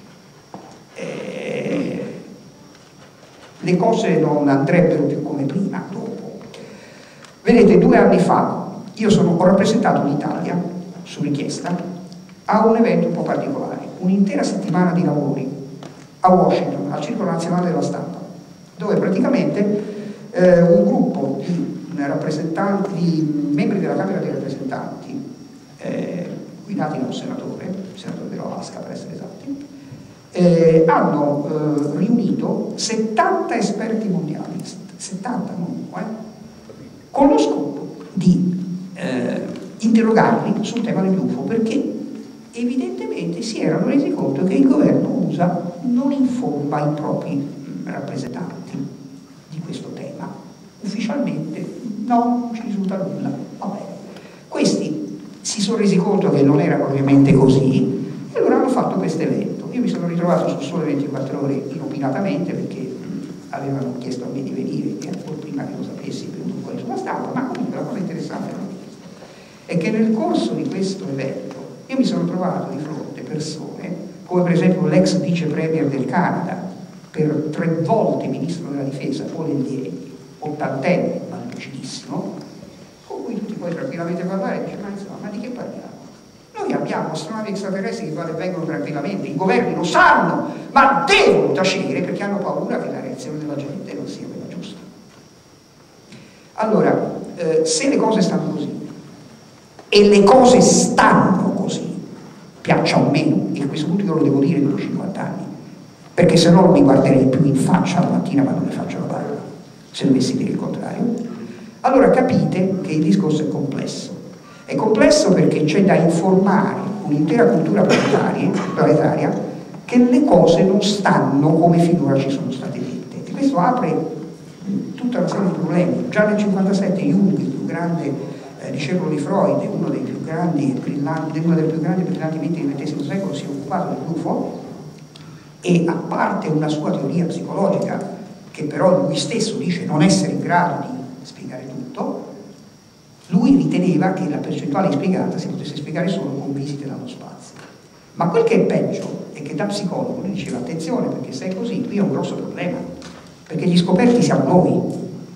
eh, le cose non andrebbero più come prima dopo. Vedete, due anni fa io sono, ho rappresentato l'Italia, su richiesta, a un evento un po' particolare, un'intera settimana di lavori a Washington, al Circolo Nazionale della Stampa, dove praticamente eh, un gruppo di rappresentanti, di membri della Camera dei rappresentanti, eh, guidati da un senatore, il senatore dell'Alaska per essere esatti, eh, hanno eh, riunito settanta esperti mondiali, settanta non uno, eh, con lo scopo di eh, interrogarli sul tema degli U F O, perché evidentemente si erano resi conto che il governo U S A non informa i propri rappresentanti di questo tema. Ufficialmente no, non ci risulta nulla. Vabbè. Questi si sono resi conto che non era propriamente così e allora hanno fatto questo evento. Io mi sono ritrovato su Sole ventiquattro Ore inopinatamente, perché avevano chiesto a me di venire e ancora prima che lo sapessi è venuto fuori sulla stampa, ma comunque la cosa interessante è che nel corso di questo evento io mi sono trovato di fronte persone come per esempio l'ex vice premier del Canada, per tre volte ministro della difesa, Paul Hellyer, ottantenne, ma lucidissimo, con cui tutti puoi tranquillamente parlare e dici, ma insomma, ma di che parliamo? Noi abbiamo astronavi extraterrestri che vanno e vengono tranquillamente, i governi lo sanno, ma devono tacere perché hanno paura che la reazione della gente non sia quella giusta. Allora, eh, se le cose stanno così, e le cose stanno così, piaccia o meno, e a questo punto io lo devo dire dopo cinquanta anni, perché se no non mi guarderei più in faccia la mattina quando ne faccio la barba, se dovessi dire il contrario, allora capite che il discorso è complesso. È complesso perché c'è da informare un'intera cultura planetaria, planetaria che le cose non stanno come finora ci sono state dette. E questo apre tutta una serie di problemi. Già nel cinquantasette Jung, il più grande eh, discepolo di Freud, uno dei più grandi e brillanti, una delle più grandi e brillanti menti del ventesimo secolo, si è occupato dell'U F O, e a parte una sua teoria psicologica, che però lui stesso dice non essere in grado di spiegare tutto, lui riteneva che la percentuale inspiegata si potesse spiegare solo con visite dallo spazio. Ma quel che è peggio è è che da psicologo lui diceva attenzione, perché se è così qui è un grosso problema, perché gli scoperti siamo noi,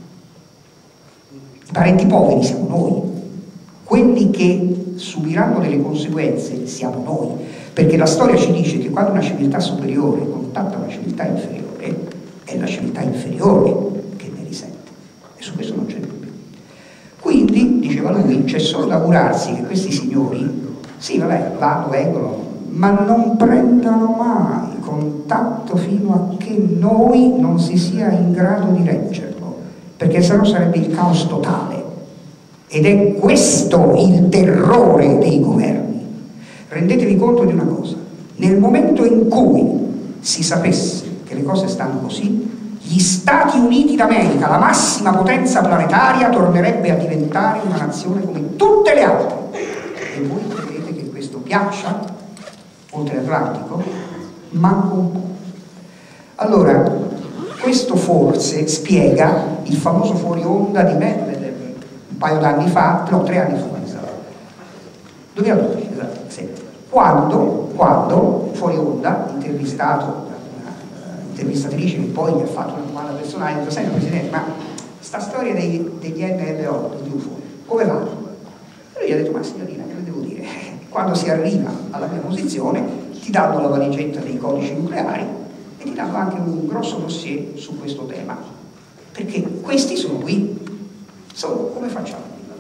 i parenti poveri siamo noi, quelli che subiranno delle conseguenze siamo noi, perché la storia ci dice che quando una civiltà superiore contatta una civiltà inferiore è la civiltà inferiore che ne risente, e su questo non c'è dubbio. Quindi, diceva lui, c'è solo da augurarsi che questi signori, sì vabbè, vanno, vengono, ma non prendano mai contatto fino a che noi non si sia in grado di reggerlo, perché sennò sarebbe il caos totale. Ed è questo il terrore dei governi. Rendetevi conto di una cosa: nel momento in cui si sapesse che le cose stanno così, gli Stati Uniti d'America, la massima potenza planetaria, tornerebbe a diventare una nazione come tutte le altre. E voi credete che questo piaccia? Oltre l'Atlantico? Manco un po'. Allora, questo forse spiega il famoso fuori onda di Medvedev un paio d'anni fa, no, tre anni fa, esatto. duemiladodici, esatto, sì. Quando, quando, fuori onda, intervistato da una uh, intervistatrice che poi gli ha fatto una domanda personale, ha detto: senti Presidente, ma sta storia dei, degli N L O, degli U F O, come va? E lui gli ha detto: ma signorina, che le devo dire? Quando si arriva alla mia posizione ti danno la valigetta dei codici nucleari e ti danno anche un grosso dossier su questo tema, perché questi sono qui, solo come facciamo?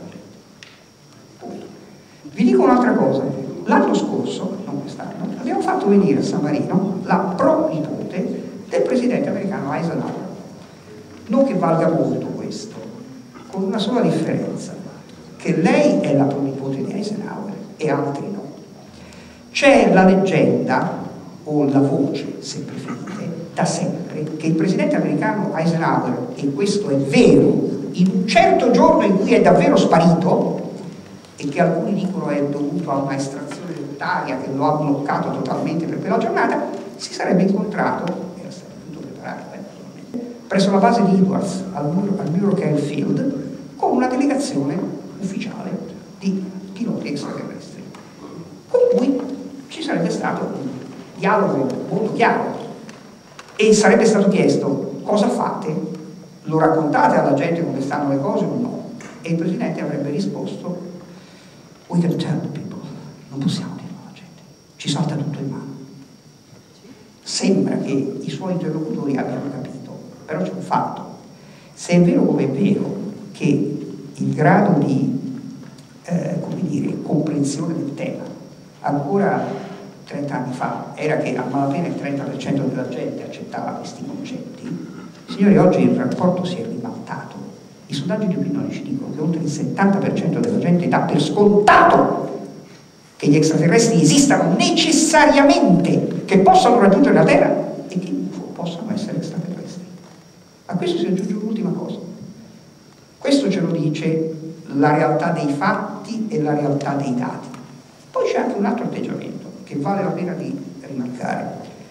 Punto. Vi dico un'altra cosa: l'anno scorso, non quest'anno, abbiamo fatto venire a San Marino la pronipote del presidente americano Eisenhower. Non che valga molto questo, con una sola differenza, che lei è la pronipote di Eisenhower e altri no. C'è la leggenda, o la voce, se preferite, da sempre, che il presidente americano Eisenhower, e questo è vero, in un certo giorno in cui è davvero sparito, e che alcuni dicono è dovuto a una estrazione dentaria che lo ha bloccato totalmente per quella giornata, si sarebbe incontrato, era stato tutto preparato, eh, presso la base di Edwards al, Mur al Muroken Field, con una delegazione ufficiale di piloti extraterrestri, con cui ci sarebbe stato un dialogo molto chiaro e sarebbe stato chiesto: cosa fate? Lo raccontate alla gente come stanno le cose o no? E il presidente avrebbe risposto: we can tell the people. Non possiamo dirlo alla gente, ci salta tutto in mano. Sembra che i suoi interlocutori abbiano capito, però c'è un fatto: se è vero come è vero che il grado di eh, come dire, comprensione del tema ancora trenta anni fa era che a malapena il trenta per cento della gente accettava questi concetti, signori, oggi il rapporto si è ribaltato. I sondaggi di opinione ci dicono che oltre il settanta per cento della gente dà per scontato che gli extraterrestri esistano necessariamente, che possano raggiungere la Terra e che gli U F O possano essere extraterrestri. A questo si aggiunge un'ultima cosa: questo ce lo dice la realtà dei fatti e la realtà dei dati. Poi c'è anche un altro atteggiamento che vale la pena di rimarcare.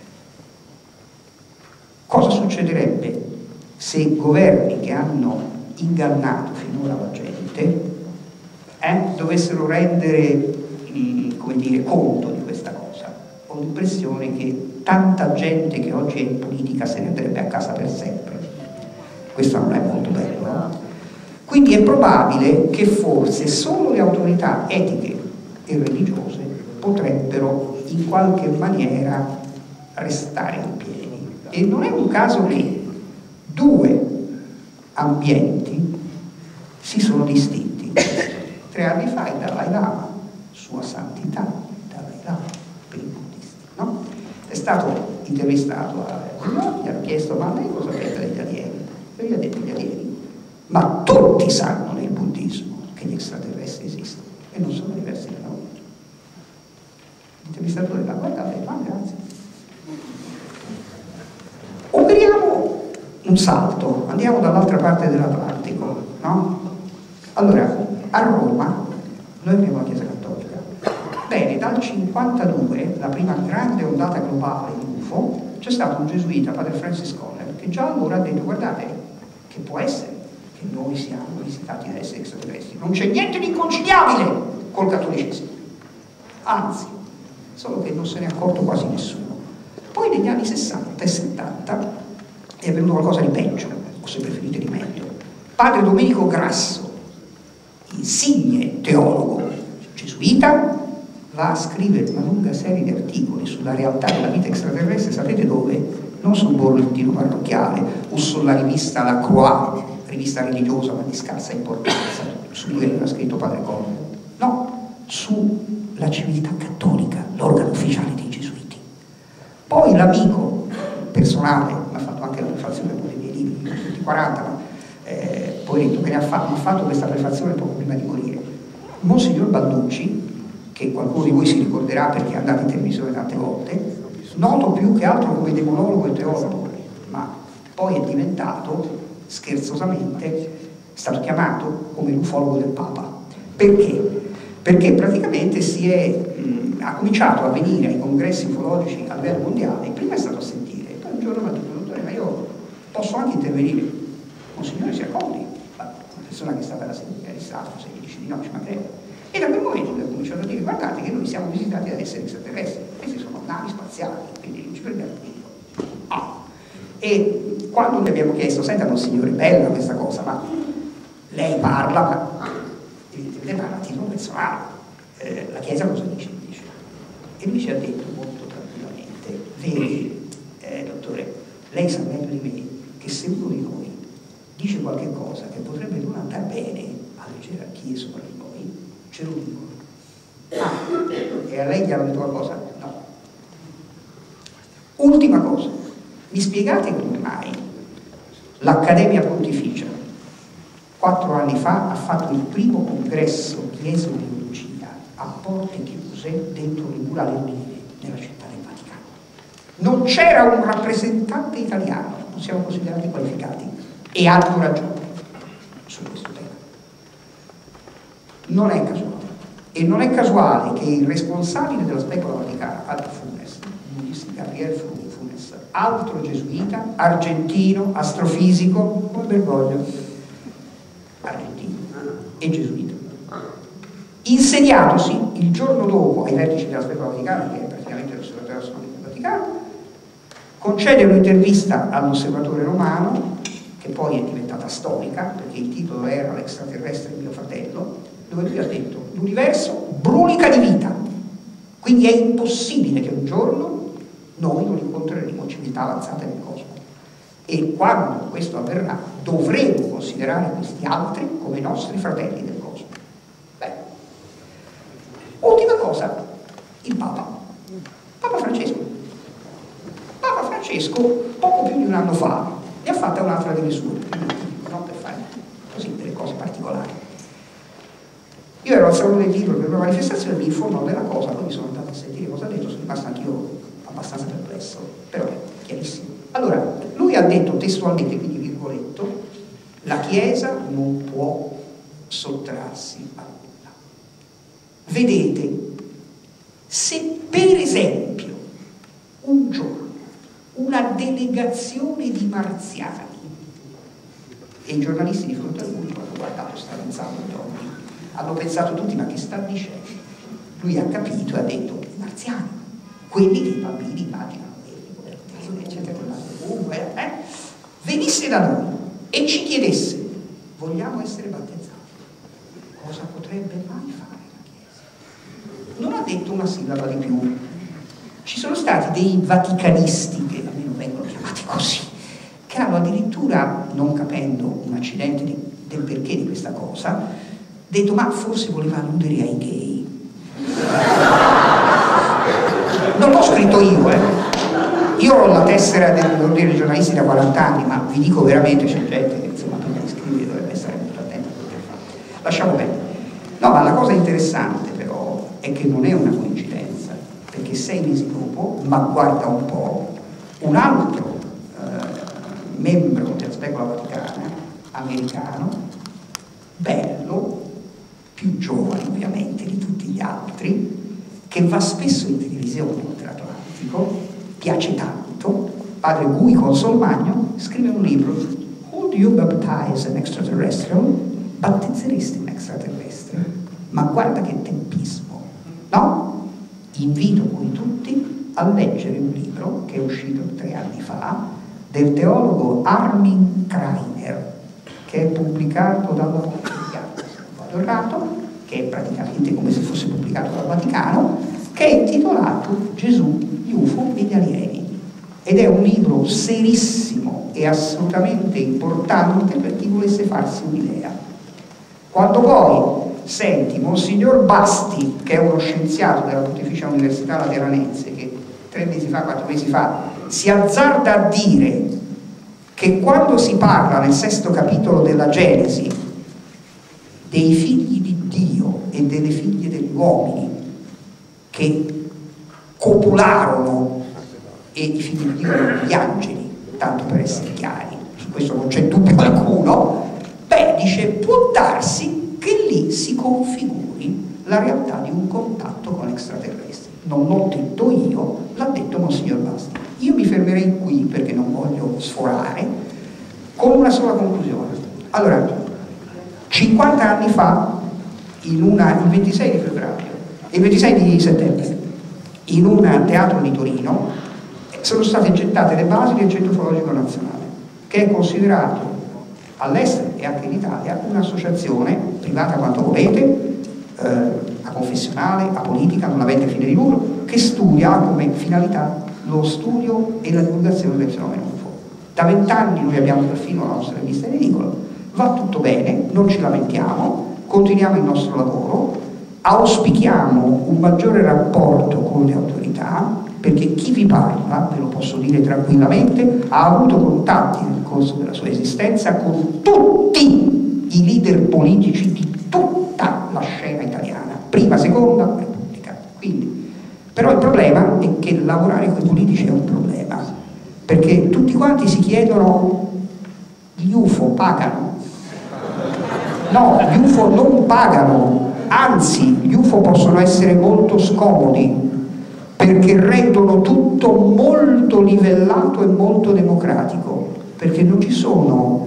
Cosa succederebbe se governi che hanno ingannato finora la gente eh, dovessero rendere il, come dire, conto di questa cosa? Ho l'impressione che tanta gente che oggi è in politica se ne andrebbe a casa per sempre. Questo non è molto bello, no? Quindi è probabile che forse solo le autorità etiche e religiose potrebbero in qualche maniera restare in piedi. E non è un caso che due ambienti si sono distinti. Tre anni fa il Dalai Lama, sua santità, il Dalai Lama per i buddisti, no? È stato intervistato a New York, gli hanno chiesto: ma lei cosa pensa degli alieni? E gli ha detto: gli alieni, ma tutti sanno nel buddismo che gli extraterrestri esistono e non sono diversi da noi. L'intervistatore l'ha guardato e fa: grazie. Operiamo un salto, andiamo dall'altra parte dell'Atlantico, no? Allora, a Roma noi abbiamo la Chiesa Cattolica. Bene, dal cinquantadue, la prima grande ondata globale di U F O, c'è stato un gesuita, padre Francis Conner, che già allora ha detto: guardate, che può essere che noi siamo visitati da esseri extraterrestri, non c'è niente di inconciliabile col cattolicesimo, anzi, solo che non se ne è accorto quasi nessuno. Poi negli anni sessanta e settanta è avvenuto qualcosa di peggio, o se preferite di meglio. Padre Domenico Grasso, insigne teologo gesuita, va a scrivere una lunga serie di articoli sulla realtà della vita extraterrestre, sapete dove? Non sul bollettino parrocchiale o sulla rivista La Croix, rivista religiosa ma di scarsa importanza, su cui aveva scritto Padre Conte, no, sulla civiltà cattolica, l'organo ufficiale dei gesuiti. Poi l'amico personale, mi ha fatto anche la prefazione con i miei libri, tutti quaranta, ma eh, poveretto, che ne ha fatto, mi ha fatto questa prefazione poco prima di morire, Monsignor Balducci, che qualcuno di voi si ricorderà perché è andato in televisione tante volte, noto più che altro come demonologo e teologo, ma poi è diventato, scherzosamente, è stato chiamato come l'ufologo del Papa. Perché? Perché praticamente si è, mh, ha cominciato a venire ai congressi ufologici a livello mondiale, prima è stato a sentire, poi un giorno mi ha detto, dottore, ma io posso anche intervenire? Monsignore si accomodi, ma una persona che è stata da sentire, è stato, se gli dice di no, ci mancherebbe. E da quel momento lui ha cominciato a dire, guardate che noi siamo visitati da esseri extraterrestri, questi sono navi spaziali, quindi non ci prendiamo tutto. Ah. E quando gli abbiamo chiesto, senta Monsignore, bella questa cosa, ma lei parla, ma evidentemente parla a titolo personale, eh, la Chiesa cosa dice? dice? E lui ci ha detto molto tranquillamente, vedi, eh, dottore, lei sa meglio di me che se uno di noi dice qualche cosa che potrebbe non andare bene alle gerarchie sopra di noi, ce lo dicono. Ah, e a lei gli hanno detto qualcosa? No. Ultima cosa, mi spiegate come mai l'Accademia Pontificia quattro anni fa ha fatto il primo congresso di esobiologia a porte chiuse dentro le mura leonine nella città del Vaticano? Non c'era un rappresentante italiano, non siamo considerati qualificati, e hanno ragione su questo tema. Non è casuale. E non è casuale che il responsabile della specola vaticana, Padre Funes, Gabriele Funes, altro gesuita, argentino, astrofisico, come Bergoglio, argentino e gesuita, insediatosi il giorno dopo ai vertici della specola vaticana, che è praticamente l'osservatorio astronomico del Vaticano, concede un'intervista all'osservatore romano, che poi è diventata storica, perché il titolo era L'extraterrestre mio fratello, dove lui ha detto l'universo brulica di vita, quindi è impossibile che un giorno noi non incontreremo civiltà avanzate nel cosmo, e quando questo avverrà dovremo considerare questi altri come nostri fratelli del cosmo. Beh, ultima cosa, il Papa Papa Francesco Papa Francesco poco più di un anno fa ne ha fatta un'altra delle sue, non per fare così delle cose particolari. Io ero al Salone del Libro per una manifestazione, mi informò della cosa, poi mi sono andato a sentire cosa ha detto, sono rimasto anch'io abbastanza perplesso, però è chiarissimo. Allora, lui ha detto testualmente, quindi virgoletto, la Chiesa non può sottrarsi a nulla. Vedete, se per esempio un giorno una delegazione di marziani, e i giornalisti di fronte a lui, quando hanno guardato sta pensando intorno, hanno pensato tutti, ma che sta dicendo? Lui ha capito e ha detto, i marziani, quelli che i bambini immaginano, eccetera, eccetera, eh? venisse da noi e ci chiedesse, vogliamo essere battezzati, cosa potrebbe mai fare la Chiesa? Non ha detto una sillaba di più. Ci sono stati dei vaticanisti, che almeno vengono chiamati così, che hanno addirittura, non capendo un accidente di, del perché di questa cosa, detto, ma forse voleva alludere ai gay. Non l'ho scritto io, eh. Io ho la tessera dell'ordine dei giornalisti da quaranta anni, ma vi dico veramente, c'è gente che insomma prima di scrivere dovrebbe stare molto attenta a quello che fa. Lasciamo bene. No, ma la cosa interessante però è che non è una coincidenza, perché sei mesi dopo, ma guarda un po', un altro eh, membro della specola vaticana, americano, bello, più giovane ovviamente di tutti gli altri, che va spesso in televisione oltreatlantico, piace tanto, padre Guy Consolmagno, scrive un libro, Would you baptize an extraterrestrial? Battezzeresti un extraterrestre? Ma guarda che tempismo, no? Invito voi tutti a leggere un libro che è uscito tre anni fa del teologo Armin Kreiner, che è pubblicato dalla Pontificia, se non vado errato, che è praticamente come se fosse pubblicato dal Vaticano, che è intitolato Gesù, gli U F O e gli alieni, ed è un libro serissimo e assolutamente importante per chi volesse farsi un'idea. Quando poi senti Monsignor Basti, che è uno scienziato della Pontificia Università Lateranense, che tre mesi fa, quattro mesi fa, si azzarda a dire che quando si parla nel sesto capitolo della Genesi dei figli di Dio e delle figlie degli uomini che copularono, e i figli di Dio erano gli angeli, tanto per essere chiari, su questo non c'è dubbio alcuno, beh, dice, può darsi che lì si configuri la realtà di un contatto con extraterrestri. Non l'ho detto io, l'ha detto Monsignor Basti. Io mi fermerei qui perché non voglio sforare, con una sola conclusione. Allora, cinquanta anni fa, in una, il ventisei di febbraio, il ventisei di settembre, in un teatro di Torino, sono state gettate le basi del Centro Ufologico Nazionale, che è considerato all'estero e anche in Italia un'associazione privata quanto volete, eh, aconfessionale, apolitica, non avente fine di lucro, che studia come finalità lo studio e la divulgazione del fenomeno U F O. Da vent'anni noi abbiamo perfino la nostra rivista in edicolo, va tutto bene, non ci lamentiamo, continuiamo il nostro lavoro, auspichiamo un maggiore rapporto con le autorità, perché chi vi parla, ve lo posso dire tranquillamente, ha avuto contatti nel corso della sua esistenza con tutti i leader politici di tutta la scena italiana, prima, seconda repubblica. Quindi, però il problema è che lavorare con i politici è un problema, perché tutti quanti si chiedono: gli U F O pagano? No, gli U F O non pagano, anzi gli U F O possono essere molto scomodi, perché rendono tutto molto livellato e molto democratico, perché non ci sono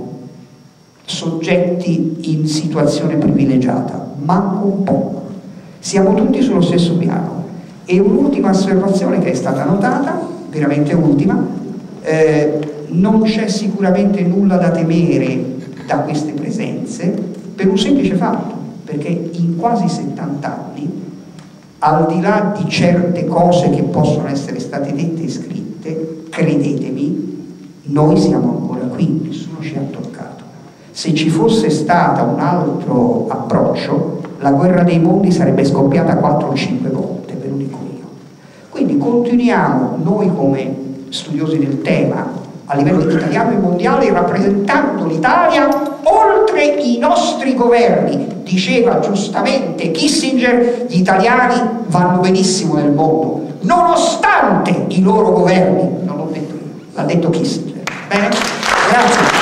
soggetti in situazione privilegiata, manco un po'. Siamo tutti sullo stesso piano. E un'ultima osservazione che è stata notata, veramente ultima, eh, non c'è sicuramente nulla da temere da queste presenze, per un semplice fatto, perché in quasi settanta anni, al di là di certe cose che possono essere state dette e scritte, credetemi, noi siamo ancora qui, nessuno ci ha toccato. Se ci fosse stato un altro approccio, la guerra dei mondi sarebbe scoppiata quattro o cinque volte, ve lo dico io. Quindi continuiamo noi come studiosi del tema a livello italiano e mondiale, rappresentando l'Italia oltre i nostri governi. Diceva giustamente Kissinger, gli italiani vanno benissimo nel mondo, nonostante i loro governi. Non l'ho detto io, l'ha detto Kissinger. Bene? Grazie.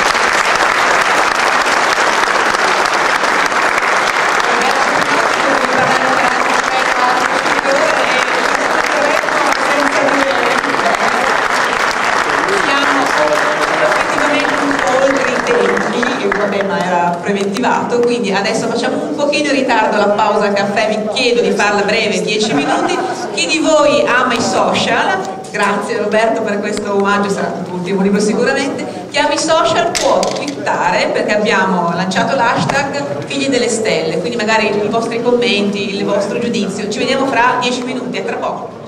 Preventivato, quindi adesso facciamo un pochino in ritardo la pausa caffè, vi chiedo di farla breve, dieci minuti. Chi di voi ama i social, grazie Roberto per questo omaggio, sarà il tuo ultimo libro sicuramente, chi ama i social può twittare, perché abbiamo lanciato l'hashtag Figli delle Stelle, quindi magari i vostri commenti, il vostro giudizio. Ci vediamo fra dieci minuti, a tra poco.